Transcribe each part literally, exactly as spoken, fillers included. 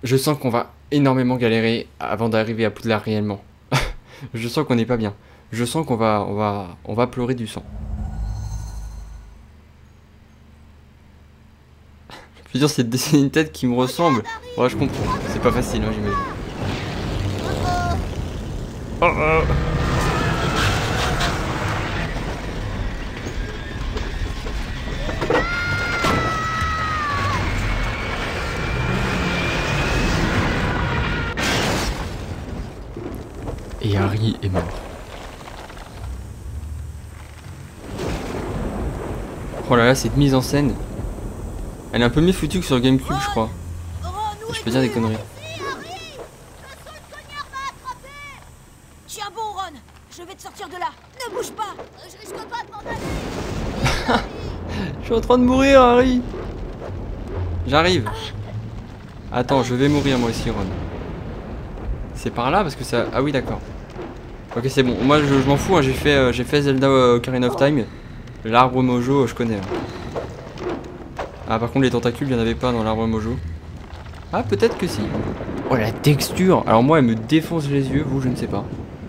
Je sens qu'on va énormément galérer avant d'arriver à Poudlard réellement. Je sens qu'on n'est pas bien. Je sens qu'on va, on va, on va pleurer du sang. Je veux dire, c'est de dessiner une tête qui me ressemble. Ouais, je comprends. C'est pas facile, hein, j'imagine. Oh oh. Et Harry est mort. Oh là là, cette mise en scène. Elle est un peu mieux foutue que sur GameCube, je crois. Je peux dire des conneries. Tiens bon, Ron, je vais te sortir de là. Ne bouge pas. Je risque pas de m'en aller. Je suis en train de mourir, Harry. J'arrive. Attends, je vais mourir moi aussi, Ron. C'est par là parce que ça... Ah oui, d'accord. Ok, c'est bon. Moi, je, je m'en fous. Hein. J'ai fait, euh, j'ai fait Zelda euh, Ocarina of Time. L'arbre Mojo, je connais. Hein. Ah, par contre, les tentacules, il n'y en avait pas dans l'arbre Mojo. Ah, peut-être que si. Oh, la texture. Alors moi, elle me défonce les yeux. Vous, je ne sais pas.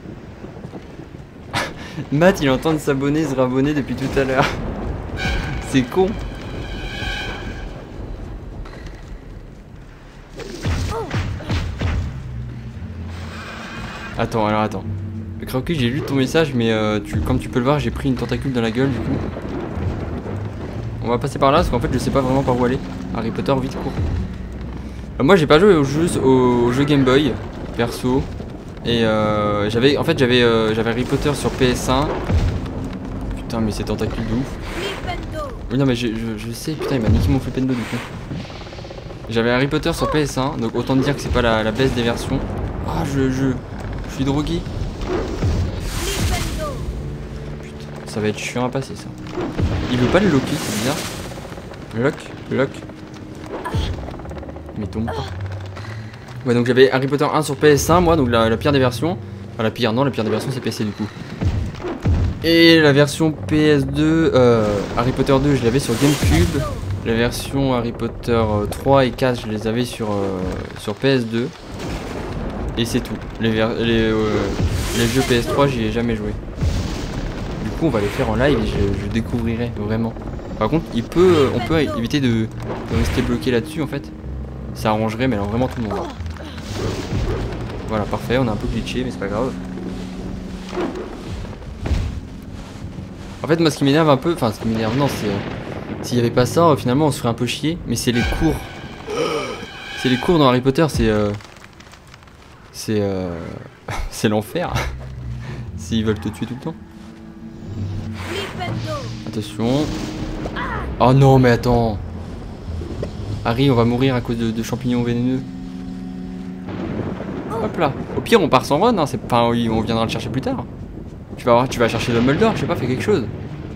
Matt, il est en train de s'abonner, se rabonner depuis tout à l'heure. C'est con. Attends, alors attends. Le Croquis, j'ai lu ton message, mais euh, tu, comme tu peux le voir, j'ai pris une tentacule dans la gueule du coup. On va passer par là parce qu'en fait, je sais pas vraiment par où aller. Harry Potter, vite, cours. Euh, moi, j'ai pas joué au jeu, au jeu Game Boy, perso. Et euh, j'avais, en fait, j'avais euh, j'avais Harry Potter sur P S un. Putain, mais c'est tentacule de ouf. Oui, non, mais je, je, je sais, putain, il m'a niqué mon flipendo du coup. J'avais Harry Potter sur P S un, donc autant dire que c'est pas la, la baisse des versions. Ah, je, je, je suis drogué. Putain, ça va être chiant à passer ça. Il veut pas le locker, c'est bizarre. Le lock, le lock. Mais tombe pas. Ouais, donc j'avais Harry Potter un sur P S un, moi, donc la, la pire des versions. Enfin, la pire, non, la pire des versions, c'est P C du coup. Et la version P S deux, euh, Harry Potter deux, je l'avais sur GameCube. La version Harry Potter trois et quatre, je les avais sur, euh, sur P S deux. Et c'est tout. Les, les, euh, les jeux P S trois, j'y ai jamais joué. Du coup, on va les faire en live et je, je découvrirai vraiment. Par contre, il peut, on peut éviter de, de rester bloqué là-dessus en fait. Ça arrangerait, mais alors vraiment tout le monde. Voilà, parfait. On a un peu glitché, mais c'est pas grave. En fait, moi, ce qui m'énerve un peu, enfin, ce qui m'énerve, non, c'est. Euh, S'il n'y avait pas ça, euh, finalement, on se ferait un peu chier. Mais c'est les cours. C'est les cours dans Harry Potter, c'est. Euh, c'est. Euh, c'est l'enfer. S'ils veulent te tuer tout le temps. Attention. Oh non, mais attends. Harry, on va mourir à cause de, de champignons vénéneux. Hop là. Au pire, on part sans Ron. Hein. Enfin, oui, on viendra le chercher plus tard. Tu vas voir, tu vas chercher Dumbledore, je sais pas, fais quelque chose.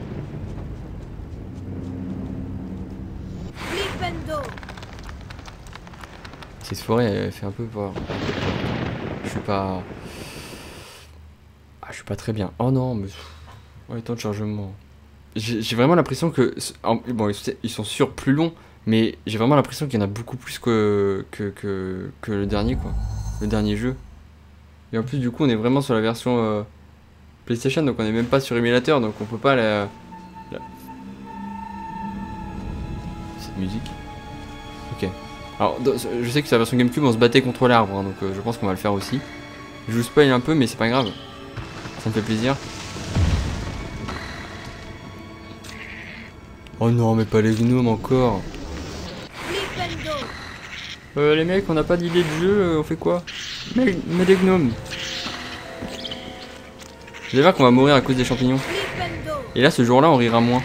Cette forêt, elle fait un peu peur. Je suis pas. Ah, je suis pas très bien. Oh non, mais. Oh, les temps de chargement. J'ai vraiment l'impression que. Bon, ils sont sûrs plus longs, mais j'ai vraiment l'impression qu'il y en a beaucoup plus que, que, que, que le dernier, quoi. Le dernier jeu. Et en plus, du coup, on est vraiment sur la version euh, PlayStation, donc on est même pas sur émulateur, donc on peut pas la. la... Cette musique. Ok. Alors, je sais que sur la version GameCube, on se battait contre l'arbre, hein, donc euh, je pense qu'on va le faire aussi. Je vous spoil un peu, mais c'est pas grave. Ça me fait plaisir. Oh non, mais pas les gnomes encore. Euh, les mecs, on n'a pas d'idée de jeu, euh, on fait quoi? Mais, mais des gnomes. Vous allez voir qu'on va mourir à cause des champignons. Et là, ce jour-là, on rira moins.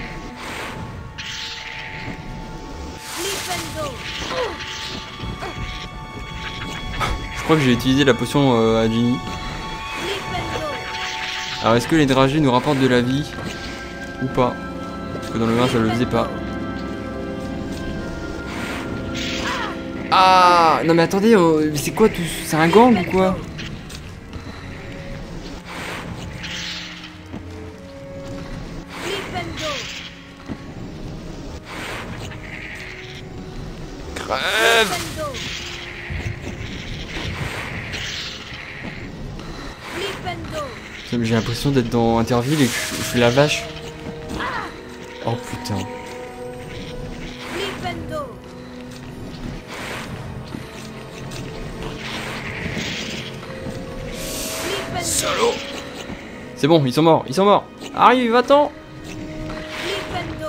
Je crois que j'ai utilisé la potion euh, à Ginny. Alors, est-ce que les dragées nous rapportent de la vie ou pas? Parce que dans le un, ça le faisait pas. Ah non mais attendez, euh, c'est quoi tout? C'est un gang ou quoi? Crève! J'ai l'impression d'être dans Interville et que je, je suis la vache. Oh putain. Flipendo. Flipendo. Salaud. C'est bon, ils sont morts, ils sont morts. Arrive, va-t'en. Flipendo.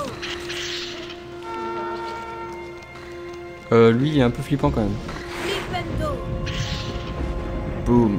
Euh, lui, il est un peu flippant quand même. Flipendo. Boum.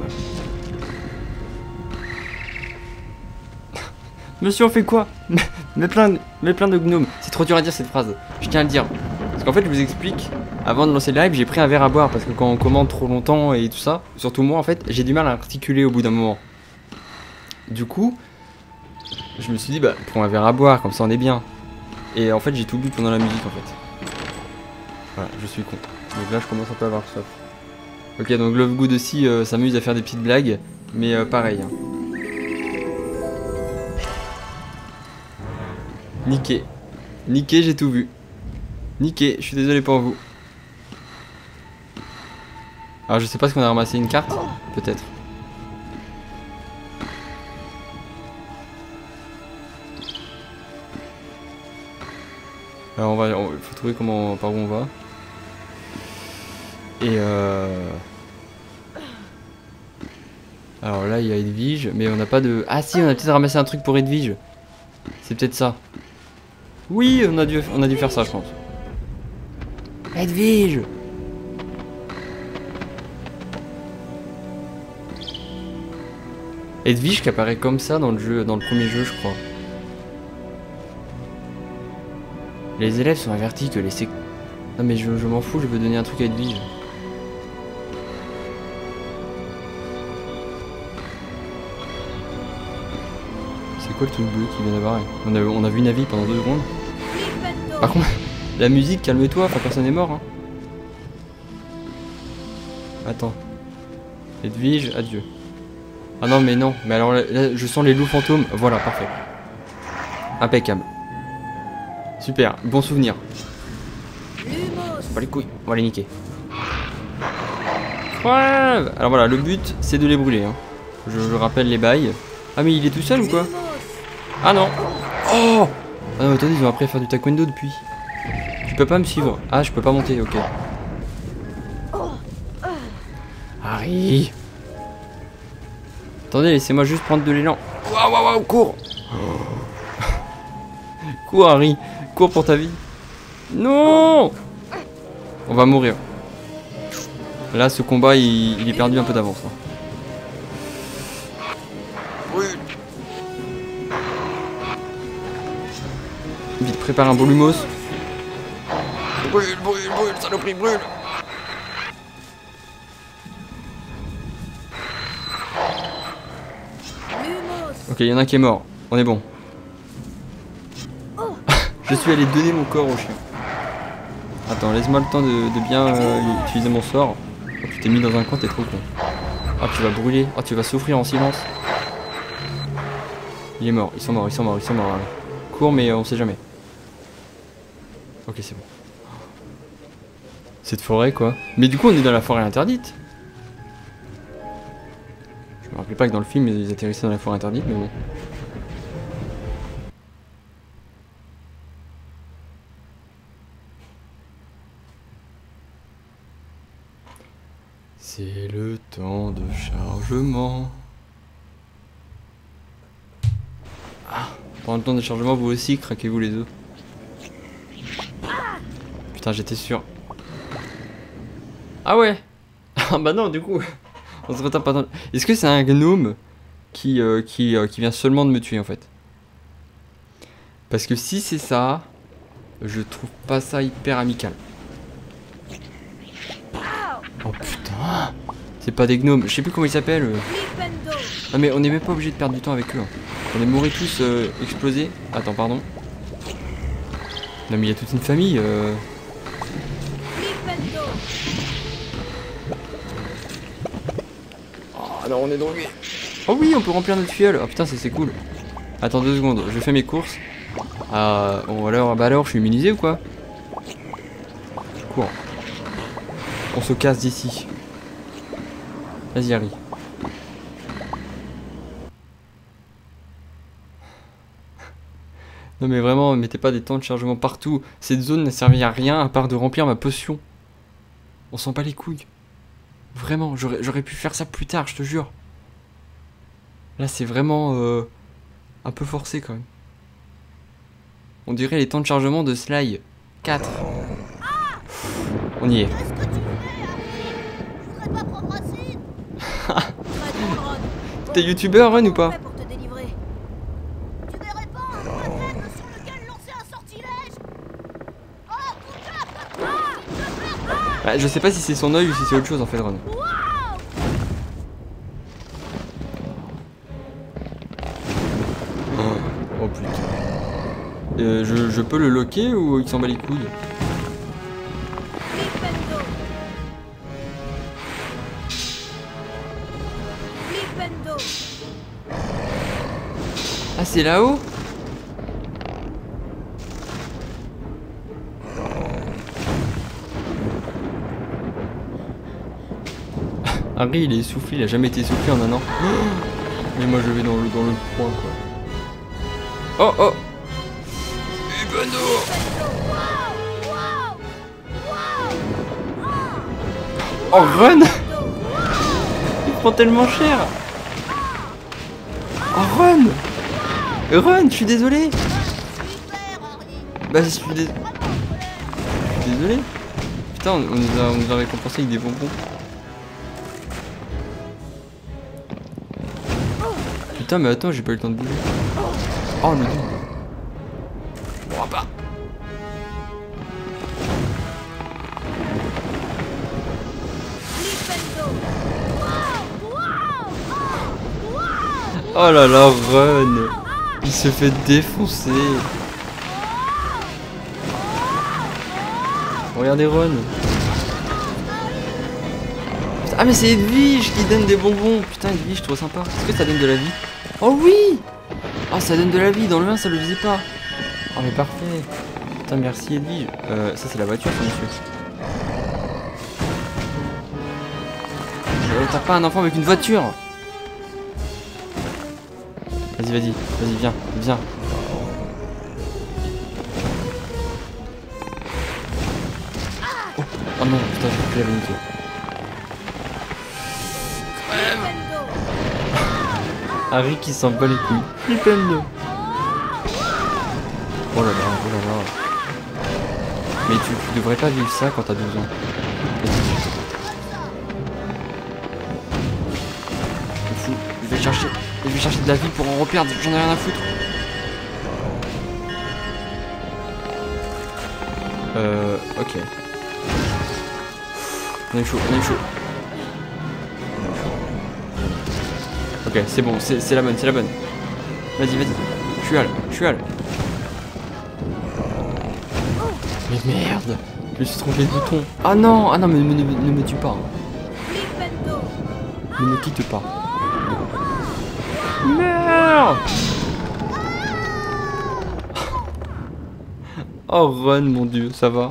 Monsieur, on fait quoi? Mais plein, de, mais plein de gnomes. C'est trop dur à dire cette phrase. Je tiens à le dire. Parce qu'en fait, je vous explique. Avant de lancer le live, j'ai pris un verre à boire. Parce que quand on commande trop longtemps et tout ça, surtout moi en fait, j'ai du mal à articuler au bout d'un moment. Du coup, je me suis dit, bah, prends un verre à boire, comme ça on est bien. Et en fait, j'ai tout bu pendant la musique en fait. Voilà, je suis con. Donc là, je commence un peu à avoir soif. Ok, donc Lovegood aussi euh, s'amuse à faire des petites blagues. Mais euh, pareil. Hein. Niqué. Niqué, j'ai tout vu. Niqué, je suis désolé pour vous. Alors je sais pas ce qu'on a ramassé, une carte? Peut-être. Alors on va, il faut trouver comment, par où on va. Et euh... alors là il y a Edwige, mais on n'a pas de... Ah si, on a peut-être ramassé un truc pour Edwige. C'est peut-être ça. Oui, on a dû, on a dû faire ça, je pense. Edwige. Edwige qui apparaît comme ça dans le jeu, dans le premier jeu, je crois. Les élèves sont avertis que les sec... Non mais je, je m'en fous, je veux donner un truc à Edwige. C'est quoi le truc bleu qui vient d'apparaître? on a, on a vu une avis pendant deux secondes. Par contre, la musique, calme-toi, enfin personne n'est mort. Hein. Attends. Edwige, adieu. Ah non mais non, mais alors là, là, je sens les loups fantômes. Voilà, parfait. Impeccable. Super, bon souvenir. Pas les couilles, on va les niquer. Crève. Alors voilà, le but c'est de les brûler. Hein. Je, je rappelle les bails. Ah mais il est tout seul ou quoi? Ah non. Oh. Ah non, attendez, ils ont appris à faire du taekwondo depuis. Tu peux pas me suivre. Ah, je peux pas monter, ok. Harry. Attendez, laissez-moi juste prendre de l'élan. Waouh, waouh, waouh, cours. Cours, Harry. Cours pour ta vie. Non. On va mourir. Là, ce combat, il, il est perdu un peu d'avance. Hein. Brûle. Vite, prépare un beau lumos. Brûle, brûle, brûle, saloperie, brûle. Ok, il y en a un qui est mort. On est bon. Je suis allé donner mon corps au chien. Attends, laisse-moi le temps de, de bien euh, utiliser mon sort. Oh, tu t'es mis dans un coin, t'es trop con. Ah, tu vas brûler. Ah, tu vas souffrir en silence. Il est mort, ils sont morts, ils sont morts, ils sont morts. Là. Cours, mais euh, on sait jamais. Ok, c'est bon. Cette forêt, quoi. Mais du coup, on est dans la forêt interdite. Je me rappelais pas que dans le film, ils atterrissaient dans la forêt interdite, mais bon. C'est le temps de chargement. Ah, pendant le temps de chargement, vous aussi, craquez-vous les os. Putain, j'étais sûr. Ah ouais. Ah bah non, du coup, on se retape pas dans... Est-ce que c'est un gnome qui, euh, qui, euh, qui vient seulement de me tuer, en fait? Parce que si c'est ça, je trouve pas ça hyper amical. Oh putain, c'est pas des gnomes, je sais plus comment ils s'appellent. Ah mais on est même pas obligé de perdre du temps avec eux. Hein. On est mourus tous euh, explosés. Attends, pardon. Non mais il y a toute une famille. Euh... Oh non, on est dans lui. Oh oui, on peut remplir notre fiole. Oh putain, c'est cool. Attends deux secondes, je fais mes courses. Ah, bon alors, bah alors, je suis immunisé ou quoi? Cours. On se casse d'ici. Vas-y, Harry. Non mais vraiment, mettez pas des temps de chargement partout. Cette zone n'a servi à rien à part de remplir ma potion. On s'en bat les couilles. Vraiment, j'aurais pu faire ça plus tard, je te jure. Là c'est vraiment euh, un peu forcé quand même. On dirait les temps de chargement de Sly. quatre. On y est. Qu'est-ce que tu fais, Harry? Je voudrais pas prendre Racine. T'es youtubeur, Run, ou pas? Pour te délivrer. Tu verrais pas un prétexte sur lequel lancer un sortilège? Oh, coup de ah, Ouais, je sais pas si c'est son œil ou si c'est autre chose en fait, Run. Oh, oh putain. Euh, je, je peux le loquer ou il s'en bat les couilles? Flipendo. Flipendo. Ah, c'est là-haut? Harry il est essoufflé, il a jamais été essoufflé en un an. Mais moi je vais dans le, dans le point quoi. Oh oh! Flipendo! Oh Run! Il prend tellement cher! Oh Run! Run, je suis désolé! Bah je suis dé... je suis désolé! Putain, on nous, a, on nous a récompensé avec des bonbons. Putain mais attends, j'ai pas eu le temps de bouger. Oh le dieu! On va pas! Oh là là, Run! Il se fait défoncer! Regardez Run! Putain, ah mais c'est Edwige qui donne des bonbons! Putain Edwige, je trouve sympa. Est-ce que ça donne de la vie? Oh oui! Oh ça donne de la vie, dans le un ça le faisait pas! Oh mais parfait! Putain merci Edwige! Euh, ça c'est la voiture ça monsieur. Euh, T'as pas un enfant avec une voiture? Vas-y, vas-y, vas-y, viens, viens. Oh, oh non, putain, j'ai plus la vérité. Harry qui s'en bat les couilles. Flipendo. Oh là là, oh là là. Mais tu, tu devrais pas vivre ça quand t'as douze ans. Fou, je vais chercher. Je vais chercher de la vie pour en reperdre, j'en ai rien à foutre. Euh, ok. On est chaud, on est chaud. Ok, c'est bon, c'est la bonne, c'est la bonne. Vas-y, vas-y. Je suis Hal, je suis Hal. Mais merde, je me suis trompé de bouton. Ah non, ah non, mais ne, ne, ne me tue pas. Ne me quitte pas. Merde! Oh Run, mon dieu, ça va?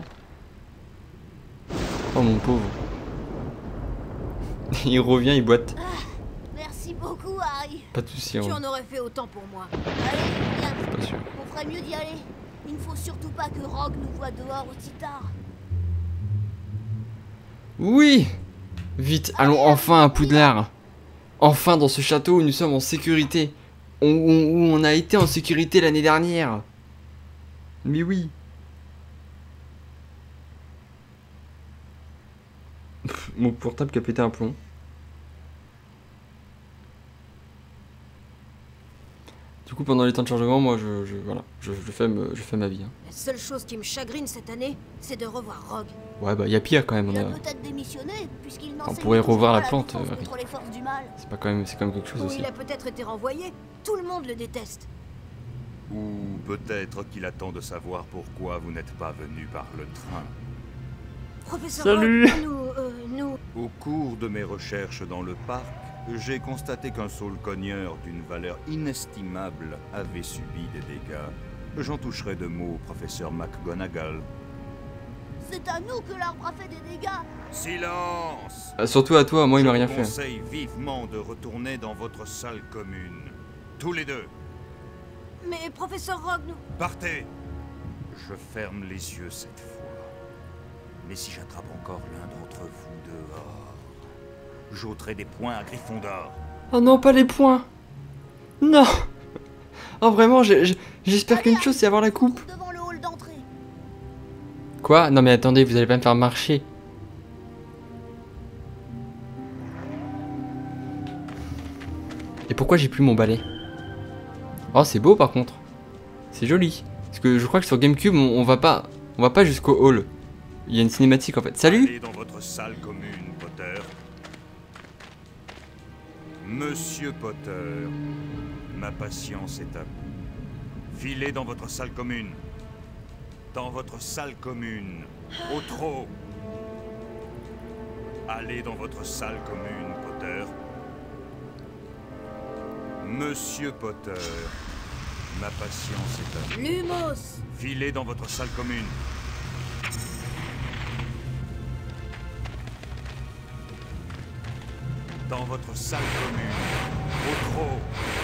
Oh mon pauvre. Il revient, il boite. Ah, merci beaucoup Harry. Pas de soucis. Tu Hein. en aurais fait autant pour moi. Allez, viens. Pas sûr. On ferait mieux d'y aller. Il ne faut surtout pas que Rogue nous voit dehors aussi tard. Oui! Vite, allons enfin à Poudlard. Enfin dans ce château où nous sommes en sécurité. Où on, où on a été en sécurité l'année dernière. Mais oui. Pff, mon portable qui a pété un plomb. Du coup pendant les temps de chargement, moi je, je voilà, je, je, fais, me, je fais ma vie. Hein. La seule chose qui me chagrine cette année, c'est de revoir Rogue. Ouais bah y a pire quand même. Il On, a a... peut-être démissionné puisqu'il on pourrait revoir la plante. Euh, contre les forces du mal. C'est pas quand même, c'est quand même quelque chose Ou aussi. il a peut-être été renvoyé. Tout le monde le déteste. Ou peut-être qu'il attend de savoir pourquoi vous n'êtes pas venu par le train. Professeur Salut. Rogue, nous, euh, nous... Au cours de mes recherches dans le parc, j'ai constaté qu'un saule-cogneur d'une valeur inestimable avait subi des dégâts. J'en toucherai deux mots au professeur McGonagall. C'est à nous que l'arbre a fait des dégâts. Silence! Ah, surtout à toi, moi il m'a rien Je fait. vous conseille vivement de retourner dans votre salle commune. Tous les deux. Mais professeur Rogue, nous... Partez. Je ferme les yeux cette fois. Mais si j'attrape encore l'un d'entre vous dehors, j'ôterai des points à Gryffondor. Oh non, pas les points. Non. Oh vraiment, j'espère qu'une chose, c'est avoir la coupe. Devant le hall d'entrée. Quoi? Non mais attendez, vous allez pas me faire marcher. Et pourquoi j'ai plus mon balai? Oh, c'est beau par contre. C'est joli. Parce que je crois que sur GameCube, on, on va pas, on va pas jusqu'au hall. Il y a une cinématique en fait. Salut. Allez dans votre salle commune, Potter. Monsieur Potter, ma patience est à bout. Filez dans votre salle commune. Dans votre salle commune. Au trot. Allez dans votre salle commune, Potter. Monsieur Potter, ma patience est à bout. Lumos. Filez dans votre salle commune. Dans votre salle commune. Au trot.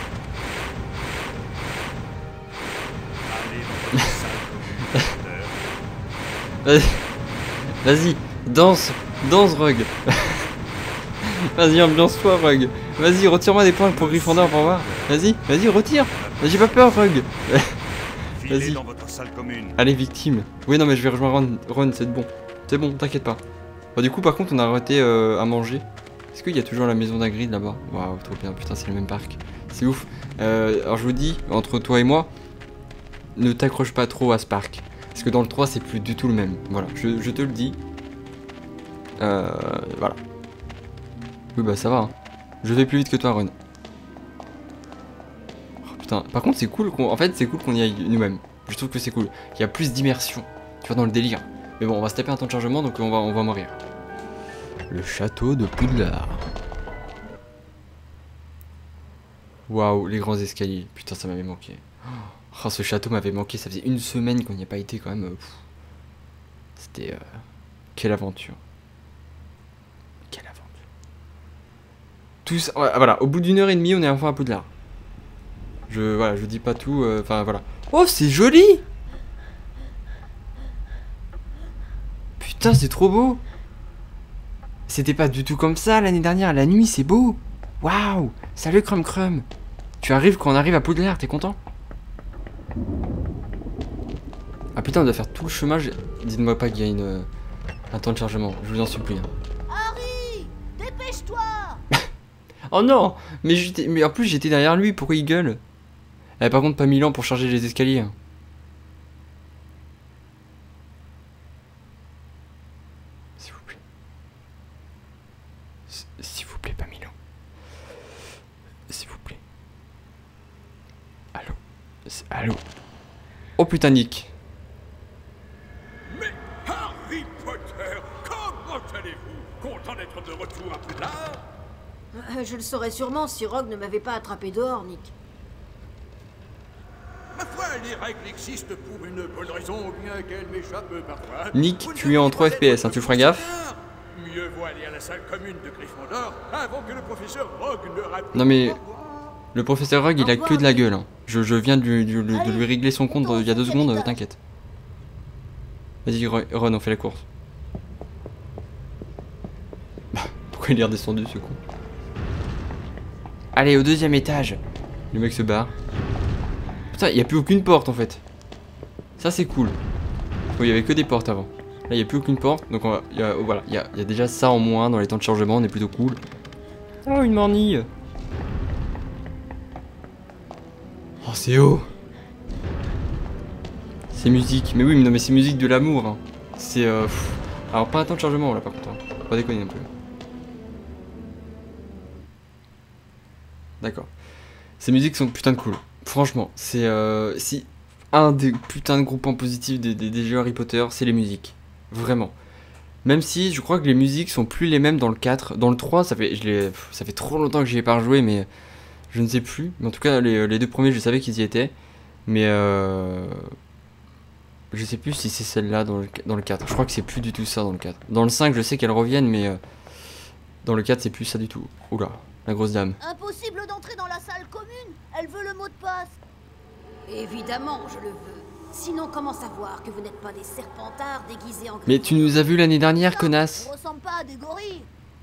Allez dans votre salle commune, Potter. Vas-y, danse, danse Rogue. Vas-y, ambiance-toi Rogue. Vas-y, retire-moi des points pour Gryffondor pour voir. Vas-y, vas-y, retire. J'ai pas peur Rogue. Filez dans votre salle commune. Allez, victime. Oui, non mais je vais rejoindre Ron, Ron c'est bon. C'est bon, t'inquiète pas. Bon, du coup, par contre, on a arrêté euh, à manger. Est-ce qu'il y a toujours la maison d'Hagrid là-bas? Waouh, trop bien, putain, c'est le même parc. C'est ouf. Euh, alors je vous dis, entre toi et moi, ne t'accroche pas trop à ce parc. Parce que dans le trois, c'est plus du tout le même. Voilà, je, je te le dis. Euh, voilà. Oui, bah ça va. Hein. Je vais plus vite que toi, Ron. Oh, putain, par contre, c'est cool qu'on... En fait, c'est cool qu'on y aille nous-mêmes. Je trouve que c'est cool. Il y a plus d'immersion. Tu vois, dans le délire. Mais bon, on va se taper un temps de chargement, donc on va, on va mourir. Le château de Poudlard. Waouh, les grands escaliers. Putain, ça m'avait manqué. Oh, ce château m'avait manqué. Ça faisait une semaine qu'on n'y a pas été quand même. C'était... Euh... Quelle aventure. Quelle aventure. Tous... Voilà, au bout d'une heure et demie, on est enfin à Poudlard. Je... Voilà, je dis pas tout. Enfin, euh, voilà. Oh, c'est joli. Putain, c'est trop beau. C'était pas du tout comme ça l'année dernière. La nuit, c'est beau. Waouh. Salut, Crum Crum. Tu arrives quand on arrive à Poudlard, t'es content? Ah putain, on doit faire tout le chemin. Dites-moi pas qu'il y a une, un temps de chargement. Je vous en supplie. Harry, dépêche-toi. Oh non. Mais, mais en plus, j'étais derrière lui. Pourquoi il gueule? Eh, par contre, pas mille ans pour charger les escaliers. S'il vous plaît, pas Milan. S'il vous plaît. Allô. Allô. Oh putain, Nick. Mais Harry Potter, comment allez-vous? Content d'être de retour à Poudlard? euh, Je le saurais sûrement si Rogue ne m'avait pas attrapé dehors, Nick. Ma foi, les règles existent pour une bonne raison, bien qu'elles m'échappent parfois. Nick, tu es en trois F P S, hein, tu feras gaffe. Mieux vaut aller à la salle commune de Gryffondor avant que le professeur Rogue ne rappelle. Non mais le professeur Rogue, il a que de la gueule. Hein. Je, je viens de lui, de, de lui régler son compte il y a deux secondes, euh, t'inquiète. Vas-y Ron, on fait la course. Pourquoi il est redescendu ce con? Allez, au deuxième étage. Le mec se barre. Putain, il n'y a plus aucune porte en fait. Ça c'est cool. Oh, il y avait que des portes avant. Là, il n'y a plus aucune porte, donc on va, y a, voilà, il y a, y a déjà ça en moins dans les temps de chargement, on est plutôt cool. Oh, une mornille. Oh, c'est haut. C'est musique, mais oui, mais non, mais c'est musique de l'amour. Hein. C'est... Euh, alors, pas un temps de chargement, là, par contre. Hein. Faut pas déconner un peu. D'accord. Ces musiques sont putain de cool. Franchement, c'est... Euh, si un des putains de gros points positifs des, des, des jeux Harry Potter, c'est les musiques. Vraiment. Même si je crois que les musiques sont plus les mêmes dans le quatre. Dans le trois, ça fait, je ça fait trop longtemps que j'y ai pas rejoué, mais je ne sais plus. Mais en tout cas, les, les deux premiers, je savais qu'ils y étaient. Mais euh, je sais plus si c'est celle-là dans le, dans le quatre. Je crois que c'est plus du tout ça dans le quatre. Dans le cinq, je sais qu'elles reviennent, mais euh, dans le quatre, c'est plus ça du tout. Oula, la grosse dame. Impossible d'entrer dans la salle commune. Elle veut le mot de passe. Évidemment, je le veux. Sinon, comment savoir que vous n'êtes pas des serpentards déguisés en... Mais tu nous as vu l'année dernière, connasse. On ressemble pas à des gorilles.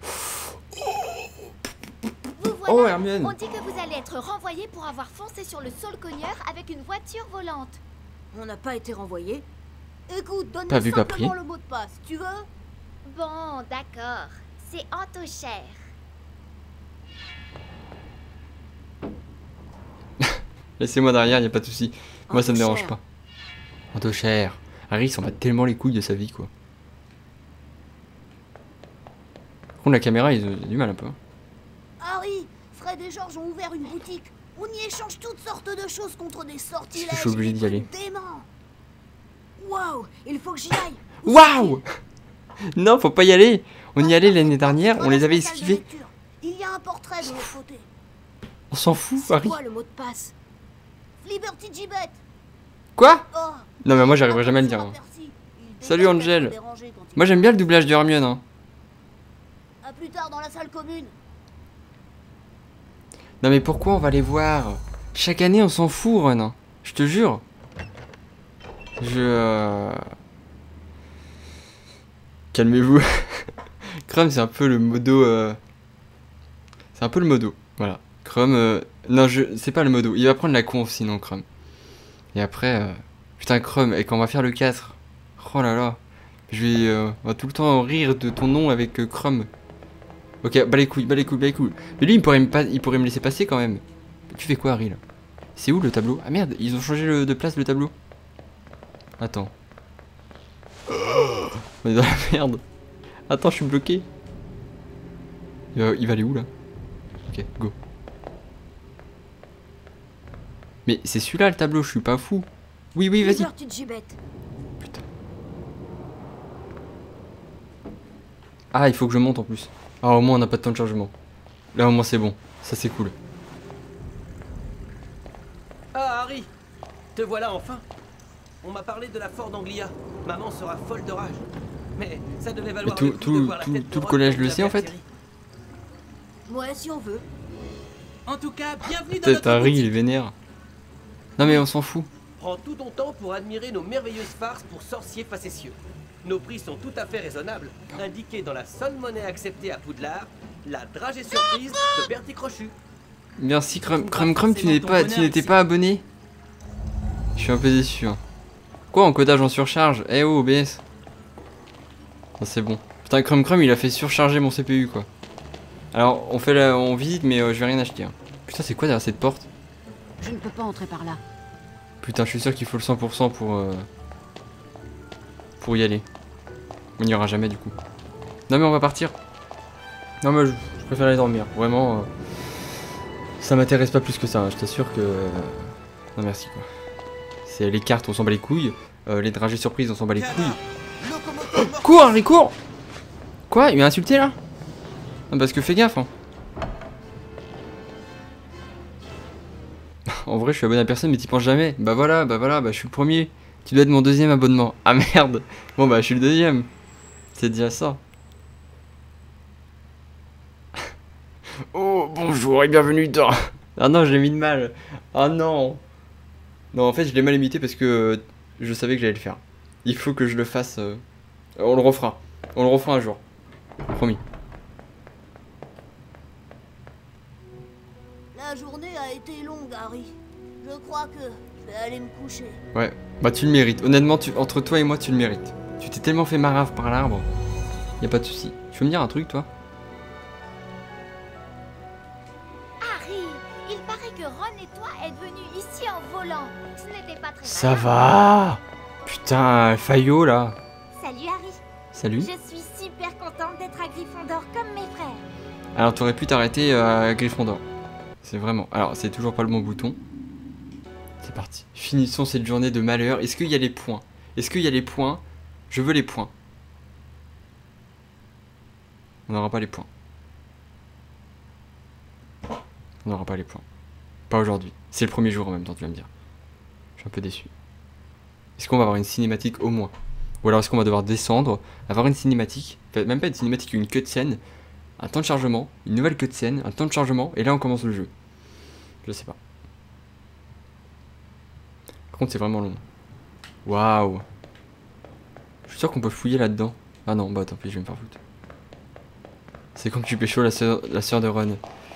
Vous voilà. Oh, Hermione. On dit que vous allez être renvoyé pour avoir foncé sur le Saulcogneur avec une voiture volante. On n'a pas été renvoyés. Écoute, Pas donne-moi vu, pas simplement pris. le mot de passe, tu veux? Bon, d'accord. C'est Antochère. Laissez-moi derrière, y a pas de souci. Moi, ça me dérange Antochère. pas. Antochère. Harry, il s'en bat tellement les couilles de sa vie, quoi. Par contre, la caméra, ils ont du mal un peu. Harry, Fred et George ont ouvert une boutique. On y échange toutes sortes de choses contre des sortilèges. Je suis obligé et des d'y aller. trucs déments. Waouh, il faut que j'y aille. Où Waouh! Non, faut pas y aller. On y Ah, allait l'année parfait. dernière, Dans on la les avait salle de esquivés. lecture. Il y a un portrait de l'autre côté. On s'en fout, C'est Harry. quoi le mot de passe? Liberty Gibbet. Quoi? Oh. Non, mais moi, j'arriverai jamais à le dire. hein. Salut, Angel. Moi, j'aime bien le doublage de Hermione. Hein. À plus tard dans la salle commune. Non, mais pourquoi on va les voir? Chaque année, on s'en fout, Ron. hein. Je te jure. Je... euh, Calmez-vous. Crum, c'est un peu le modo... euh, C'est un peu le modo. Voilà. Crum... euh, Non, je... c'est pas le modo. Il va prendre la conf, sinon, Crum. Et après... euh, Putain, Crum, et quand on va faire le quatre... Oh là là. Je vais... euh, On va tout le temps rire de ton nom avec euh, Crum. Ok, bah les couilles, bah les couilles, bah les couilles. Mais lui, il pourrait me, pas... il pourrait me laisser passer, quand même. Tu fais quoi, Harry, là? C'est où, le tableau? Ah, merde, ils ont changé le... de place, le tableau. Attends. On est dans la merde. Attends, je suis bloqué. Il va, il va aller où là? Ok, go. Mais c'est celui-là le tableau, je suis pas fou. Oui, oui, vas-y. Liberty Gibbet. Putain. Ah, il faut que je monte en plus. Ah, au moins on n'a pas de temps de chargement. Là, au moins c'est bon. Ça, c'est cool. Ah, Harry, te voilà enfin. On m'a parlé de la Ford Anglia. Maman sera folle de rage. Mais ça devait valoir tout- le coup tout- de voir la tout- tête de tout le Ron collège quand le il sait, avait en fait atterri. Ouais, si on veut. En tout cas, bienvenue dans Peut-être notre Harry, il est boutique. vénère. Non, mais on s'en fout. Prends tout ton temps pour admirer nos merveilleuses farces pour sorciers facétieux. Nos prix sont tout à fait raisonnables. Indiqués dans la seule monnaie acceptée à Poudlard, la dragée surprise de Bertie Crochu. Merci, Crum. Crum, Crum, tu n'es pas, tu n'étais pas abonné. Je suis un peu déçu. Hein. Quoi, encodage en surcharge? Eh oh, O B S. Ah, c'est bon. Putain, Crum Crum, il a fait surcharger mon C P U, quoi. Alors, on fait la... on visite, mais euh, je vais rien acheter. Hein. Putain, c'est quoi derrière cette porte? Je ne peux pas entrer par là. Putain, je suis sûr qu'il faut le cent pour cent pour... euh, pour y aller. On n'y ira jamais, du coup. Non, mais on va partir. Non, mais je, je préfère aller dormir. Vraiment, euh, ça m'intéresse pas plus que ça. hein. Je t'assure que... euh, Non, merci, quoi. C'est les cartes, on s'en bat les couilles. Euh, les dragées surprises, on s'en bat les couilles. Cours, Harry, cours! Quoi? Il m'a insulté, là? Ah, parce que fais gaffe, hein. En vrai, je suis abonné à personne, mais t'y penses jamais. Bah voilà, bah voilà, bah je suis le premier. Tu dois être mon deuxième abonnement. Ah merde. Bon bah je suis le deuxième. C'est déjà ça. Oh bonjour et bienvenue dans... Ah non, je l'ai mis de mal. Ah non. Non, en fait, je l'ai mal imité parce que euh, je savais que j'allais le faire. Il faut que je le fasse. euh, On le refera. On le refera un jour. Promis. La journée a été longue, Harry. Je crois que je vais aller me coucher. Ouais, bah tu le mérites. Honnêtement, tu... entre toi et moi, tu le mérites. Tu t'es tellement fait marave par l'arbre. Y a pas de souci. Tu veux me dire un truc, toi? Harry, il paraît que Ron et toi êtes venus ici en volant. Ce n'était pas très Ça malin. va. Putain, Fayot, là. Salut Harry. Salut. Je suis super contente d'être à Gryffondor comme mes frères. Alors, t'aurais pu t'arrêter euh, à Gryffondor. C'est vraiment... Alors, c'est toujours pas le bon bouton. C'est parti. Finissons cette journée de malheur. Est-ce qu'il y a les points? Est-ce qu'il y a les points? Je veux les points. On n'aura pas les points. On n'aura pas les points. Pas aujourd'hui. C'est le premier jour en même temps, tu vas me dire. Je suis un peu déçu. Est-ce qu'on va avoir une cinématique au moins? Ou alors est-ce qu'on va devoir descendre, avoir une cinématique, enfin, même pas une cinématique, une cutscene, un temps de chargement, une nouvelle cutscene, un temps de chargement, et là on commence le jeu. Je sais pas. contre, c'est vraiment long. Waouh. Je suis sûr qu'on peut fouiller là-dedans. Ah non, bah tant pis, je vais me faire foutre. C'est quand tu pécho la sœur, la sœur de Ron.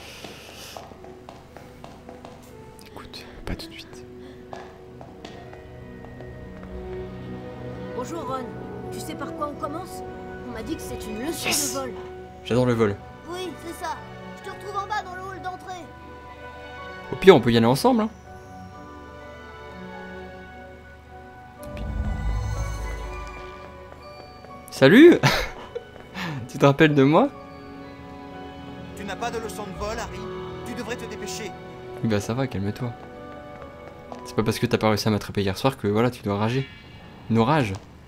Écoute, pas tout de suite. Bonjour Ron. Tu sais par quoi on commence? On m'a dit que c'est une leçon Yes. de vol. J'adore le vol. Oui, c'est ça. Je te retrouve en bas dans le hall d'entrée. Au pire, on peut y aller ensemble. Hein. Salut. Tu te rappelles de moi? Tu n'as pas de leçon de vol, Harry. Tu devrais te dépêcher. Oui bah ça va, calme-toi. C'est pas parce que t'as pas réussi à m'attraper hier soir que voilà, tu dois rager. Nos rages.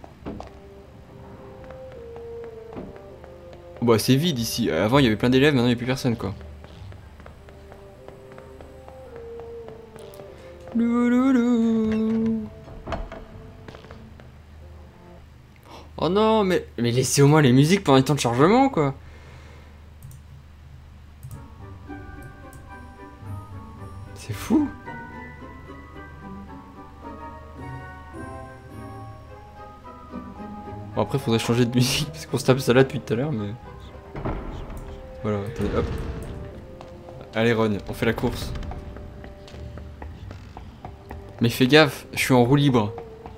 Oh bah c'est vide ici. Avant il y avait plein d'élèves, maintenant il n'y a plus personne quoi. Louloulou. Oh non, mais, mais laissez au moins les musiques pendant les temps de chargement quoi. C'est fou. Bon après faudrait changer de musique parce qu'on se tape ça là depuis tout à l'heure mais... Voilà, attendez, hop. Allez Ron, on fait la course. Mais fais gaffe, je suis en roue libre.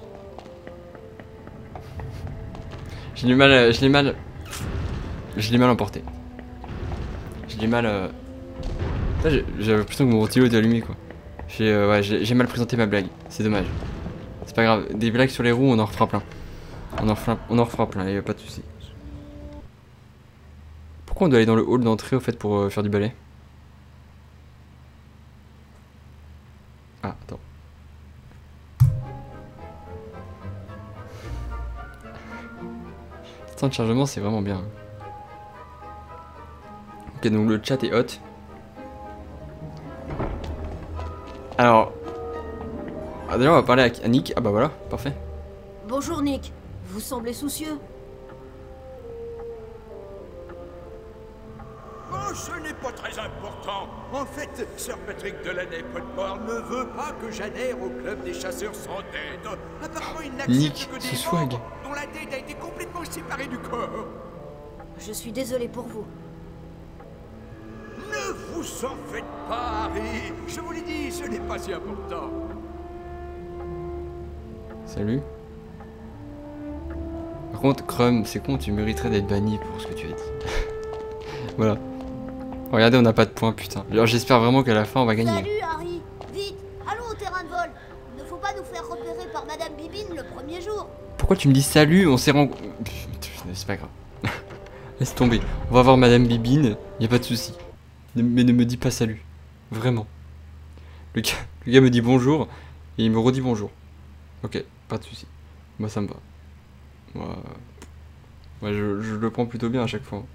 Je l'ai mal, euh, je l'ai mal... Je l'ai mal emporté. Je l'ai mal... Euh... J'ai l'impression que mon ventilo est allumé quoi. J'ai euh, ouais, j'ai mal présenté ma blague, c'est dommage. C'est pas grave, des blagues sur les roues on en refera plein. On en refera, on en refera plein, y'a pas de soucis. Pourquoi on doit aller dans le hall d'entrée au fait pour euh, faire du ballet? Ah, attends. Ce temps de chargement c'est vraiment bien. Ok donc le chat est hot. Alors... Ah, déjà on va parler à Nick. Ah bah voilà, parfait. Bonjour Nick. Vous semblez soucieux. Oh, ce n'est pas très important. En fait, Sir Patrick Delaney Potmore ne veut pas que j'adhère au club des chasseurs sans tête. Apparemment, il Nick, n'accepte que ce des swag. membres dont la tête a été complètement séparée du corps. Je suis désolé pour vous. Ne vous en faites pas, Harry. Je vous l'ai dit, ce n'est pas si important. Salut. Par contre, Crum, c'est con, tu mériterais d'être banni pour ce que tu as dit. Voilà. Regardez, on n'a pas de points, putain. Alors j'espère vraiment qu'à la fin on va gagner. Salut Harry. Vite, allons au terrain de vol. Il ne faut pas nous faire repérer par Madame Bibine le premier jour. Pourquoi tu me dis salut? On s'est rencontrés. C'est pas grave. Laisse tomber. On va voir Madame Bibine, y a pas de souci. Mais ne me dis pas salut. Vraiment. Le gars, le gars me dit bonjour et il me redit bonjour. Ok, pas de souci. Moi ça me va. Moi, moi je, je le prends plutôt bien à chaque fois.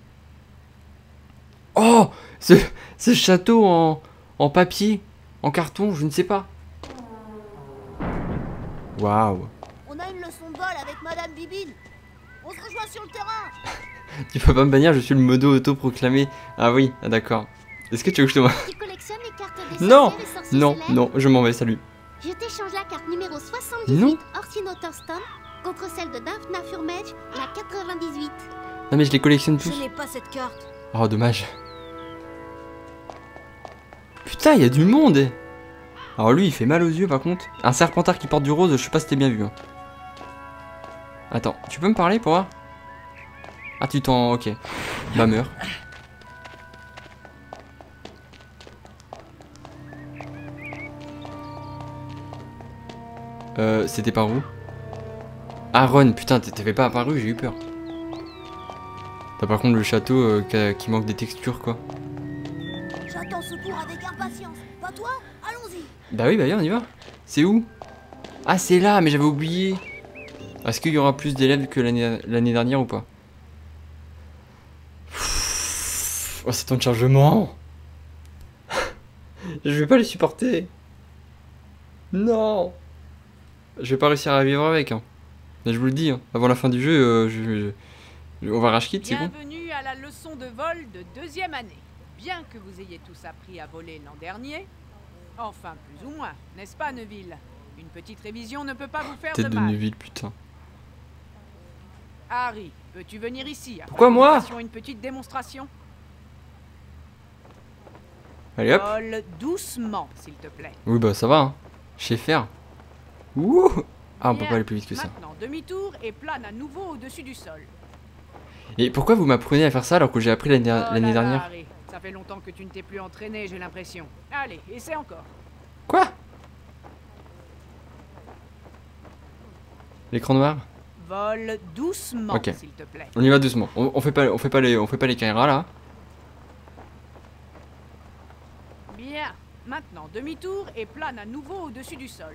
Oh, ce, ce château en, en papier, en carton, je ne sais pas. Waouh. On a une leçon de vol avec Madame Bibine. On se rejoint sur le terrain. Tu peux pas me bannir, je suis le modo auto-proclamé. Ah oui, ah, d'accord. Est-ce que tu veux que je te vois? Tu collectionnes les cartes des Non, sorciers et sorciers non, célèbres? non, je m'en vais, salut. Je t'échange la carte numéro soixante-dix-huit, Non. Orsino Thurston, contre celle de Daphna Furmage, la quatre-vingt-dix-huit. Non mais je les collectionne Je tous. n'ai pas cette carte. Oh, dommage. Putain, il y a du monde. Alors lui, il fait mal aux yeux par contre. Un serpentard qui porte du rose, je sais pas si t'es bien vu. Hein. Attends, tu peux me parler pour voir? Ah, tu t'en... Ok. Bah, meurs. Euh, c'était par où? Aaron, putain, t'avais pas apparu, j'ai eu peur. T'as par contre le château euh, qui, qui manque des textures, quoi. J'attends secours avec impatience. Pas toi? Allons-y. Bah oui, bah oui, on y va. C'est où? Ah, c'est là, mais j'avais oublié. Est-ce qu'il y aura plus d'élèves que l'année l'année dernière ou pas? Oh, c'est temps de chargement. Je vais pas les supporter. Non. Je vais pas réussir à vivre avec. Hein. Mais je vous le dis, hein. Avant la fin du jeu, euh, je, je- on va rage quit, c'est bon? Bienvenue à la leçon de vol de deuxième année. Bien que vous ayez tous appris à voler l'an dernier, enfin plus ou moins, n'est-ce pas Neville? Une petite révision ne peut pas vous faire Tête de de mal. Neuville, putain. Harry, peux-tu venir ici après Pourquoi moi? nous fassions une petite démonstration? Allez hop. Vole doucement, s'il te plaît. Oui bah ça va hein. Je sais faire. Ouh. Ah on peut Bien. pas aller plus vite que ça. Maintenant, demi-tour et plane à nouveau au-dessus du sol. Et pourquoi vous m'apprenez à faire ça alors que j'ai appris l'année Oh l'année là là, dernière? Harry, ça fait longtemps que tu ne t'es plus entraîné, j'ai l'impression. Allez, essaie encore. Quoi? L'écran noir? Vole doucement, Ok. s'il te plaît. On y va doucement. On, on fait pas, on fait pas les, on fait pas les caméras là. Bien. Maintenant, demi-tour et plane à nouveau au-dessus du sol.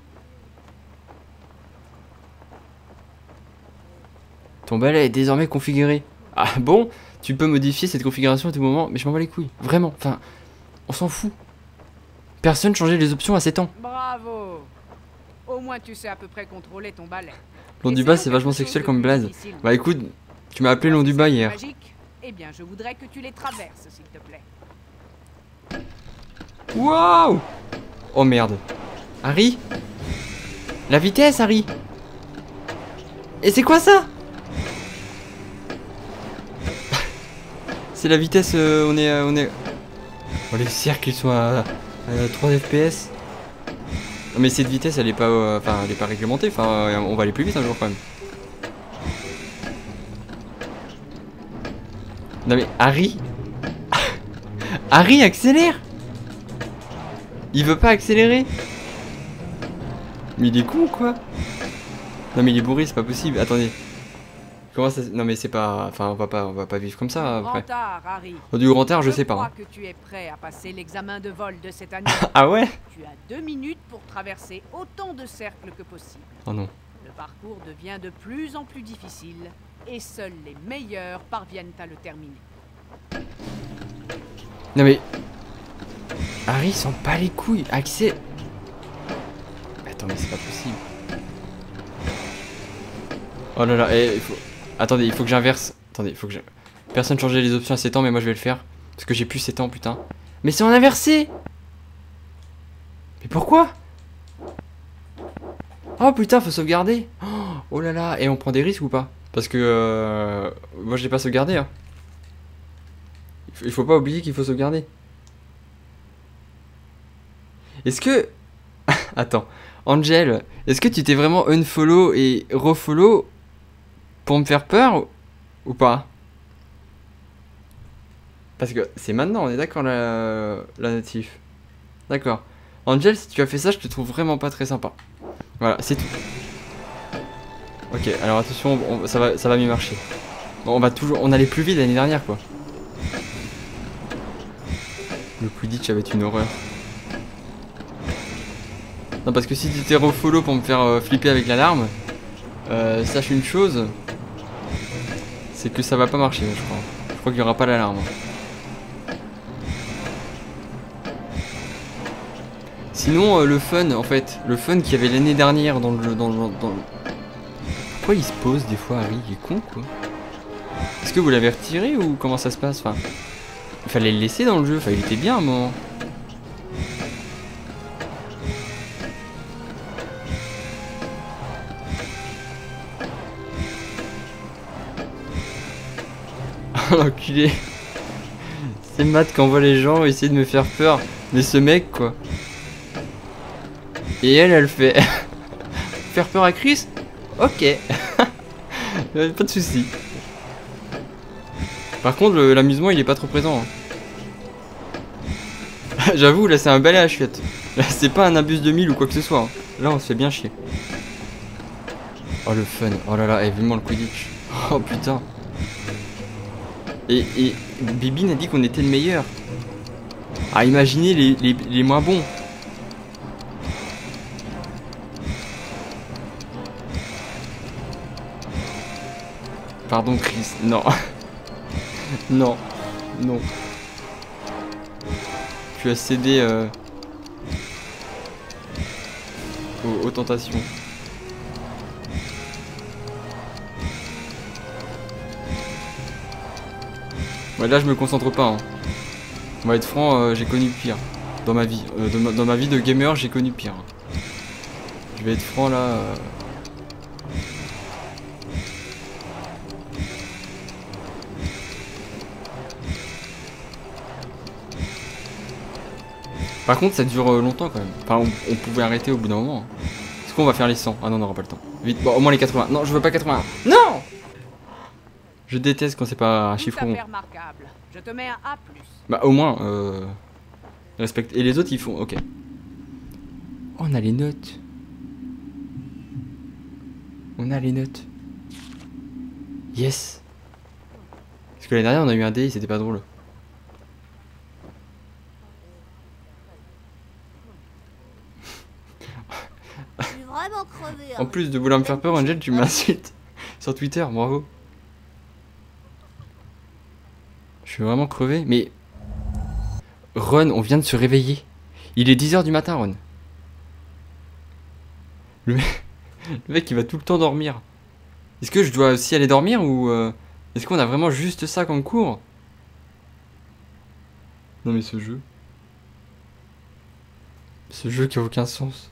Ton balai est désormais configuré. Ah bon? Tu peux modifier cette configuration à tout moment, mais je m'en bats les couilles. Vraiment. Enfin, on s'en fout. Personne changeait les options à sept ans. Bravo. Au moins, tu sais à peu près contrôler ton balai. Long du bas, c'est vachement sexuel comme blaze. Bah écoute, tu m'as appelé long du bas hier. Magique. Eh bien, je voudrais que tu les traverses, s'il te plaît. Waouh! Oh merde. Harry? La vitesse, Harry! Et c'est quoi ça? C'est la vitesse, euh, on est... Euh, on est... Oh les cercles ils sont à, à trois F P S. Non mais cette vitesse elle est pas... euh, Enfin elle est pas réglementée, enfin euh, on va aller plus vite un jour quand même. Non mais Harry? Harry accélère! Il veut pas accélérer? Mais il est con ou quoi? Non mais il est bourré, c'est pas possible. Attendez. Comment ça... Non mais c'est pas... Enfin on va pas, on va pas vivre comme ça après. Grand art, Harry. Oh, du grand air je sais pas. crois Hein. que tu es prêt à passer l'examen de vol de cette année. Ah ouais? Tu as deux minutes pour traverser autant de cercles que possible. Oh non. Le parcours devient de plus en plus difficile et seuls les meilleurs parviennent à le terminer. Non mais... Harry il s'en bat les couilles. Accès... Attends mais c'est pas possible. Oh là là, eh, il faut... Attendez, il faut que j'inverse. Attendez, il faut que je... Personne changeait les options à sept ans, mais moi je vais le faire. Parce que j'ai plus sept ans, putain. Mais c'est en inversé! Mais pourquoi? Oh putain, faut sauvegarder. Oh là là, et on prend des risques ou pas? Parce que... Euh... Moi je l'ai pas sauvegardé. Hein. Il faut pas oublier qu'il faut sauvegarder. Est-ce que... Attends. Angel, est-ce que tu t'es vraiment unfollow et refollow pour me faire peur ou pas? Parce que c'est maintenant, on est d'accord la, la notif. D'accord. Angel, si tu as fait ça, je te trouve vraiment pas très sympa. Voilà, c'est tout. Ok, alors attention, on, ça va, ça va mieux marcher. Bon, on va toujours, on allait plus vite l'année dernière quoi. Le Quidditch avait une horreur. Non parce que si tu t'es refollow pour me faire euh, flipper avec l'alarme, euh, sache une chose, c'est que ça va pas marcher je crois. Je crois qu'il y aura pas l'alarme. Sinon euh, le fun en fait, le fun qu'il y avait l'année dernière dans le jeu, dans le, dans le... Pourquoi il se pose des fois Harry, il est con quoi? Est-ce que vous l'avez retiré ou comment ça se passe? Enfin, il fallait le laisser dans le jeu, enfin il était bien à un moment. L'enculé. C'est Matt qui envoie les gens essayer de me faire peur. Mais ce mec quoi. Et elle, elle fait... Faire peur à Chris? Ok. Pas de soucis. Par contre l'amusement il est pas trop présent. Hein. J'avoue là c'est un balai à chiottes. Là c'est pas un abus de mille ou quoi que ce soit. Hein. Là on se fait bien chier. Oh le fun. Oh là là, et vivement le Quidditch. Oh putain. Et, et Bibine a dit qu'on était le meilleur. Ah, imaginez les, les, les moins bons. Pardon Chris, non. Non, non. Tu as cédé euh, aux, aux tentations. Ouais, là je me concentre pas hein. On va être franc, euh, j'ai connu pire dans ma vie. Euh, dans, ma, dans ma vie de gamer j'ai connu pire. Je vais être franc là. euh. Par contre, ça dure euh, longtemps quand même. Enfin, on, on pouvait arrêter au bout d'un moment. Est-ce qu'on va faire les cent? Ah non, on n'aura pas le temps. Vite, bon, au moins les quatre-vingts. Non, je veux pas quatre-vingts. Non! Je déteste quand c'est pas un chiffre Tout à rond. fait remarquable. Je te mets un A plus. Bah, au moins, euh. Respecte. Et les autres, ils font. Ok. Oh, on a les notes. On a les notes. Yes. Parce que l'année dernière, on a eu un D, c'était pas drôle. Je suis vraiment crevé. En plus de vouloir me faire peur, Angel, tu m'insultes sur Twitter, bravo. Je suis vraiment crevé, mais... Ron, on vient de se réveiller. Il est dix heures du matin, Ron. Le mec, le mec il va tout le temps dormir. Est-ce que je dois aussi aller dormir ou... Euh... Est-ce qu'on a vraiment juste ça comme cours? Non mais ce jeu... Ce jeu qui a aucun sens.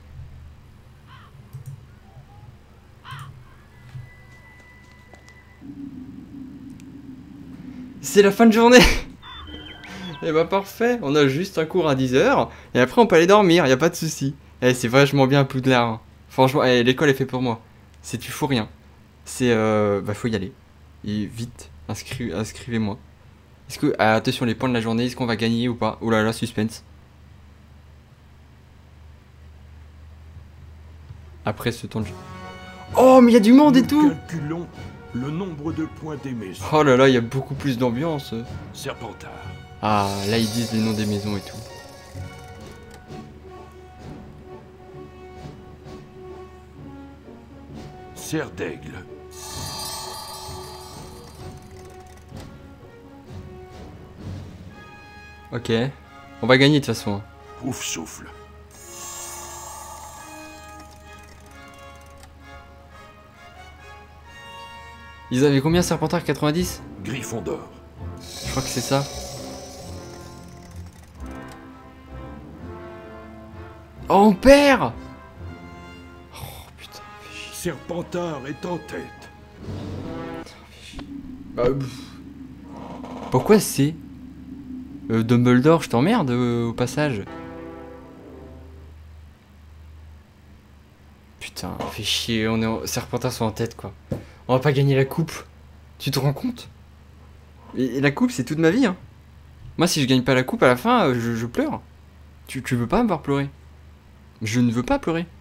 C'est la fin de journée. Et bah parfait, on a juste un cours à dix heures, et après on peut aller dormir, y a pas de souci. Eh, c'est vachement bien Poudlard. Hein. Franchement, eh, l'école est faite pour moi. C'est tu fous rien. C'est euh... Bah faut y aller. Et vite, inscri... inscrivez-moi. Est-ce que... Ah, attention, les points de la journée, est-ce qu'on va gagner ou pas? Oh là là, suspense. Après ce temps de jeu. Oh, mais il y a du monde et tout. Calculons le nombre de points des maisons. Oh là là, il y a beaucoup plus d'ambiance. Serpentard. Ah, là ils disent les noms des maisons et tout. Serre d'aigle. Ok. On va gagner de toute façon. Ouf souffle. Ils avaient combien Serpentard? Quatre-vingt-dix? Griffon d'or. Je crois que c'est ça. Oh, on perd! Oh putain, fais chier. Serpentard est en tête. Bah, pourquoi c'est euh, Dumbledore, je t'emmerde euh, au passage. Putain, fais chier, on est en... Serpentard sont en tête quoi. On va pas gagner la coupe. Tu te rends compte? Et la coupe c'est toute ma vie hein. Moi si je gagne pas la coupe à la fin, je, je pleure. Tu, tu veux pas me voir pleurer? Je ne veux pas pleurer.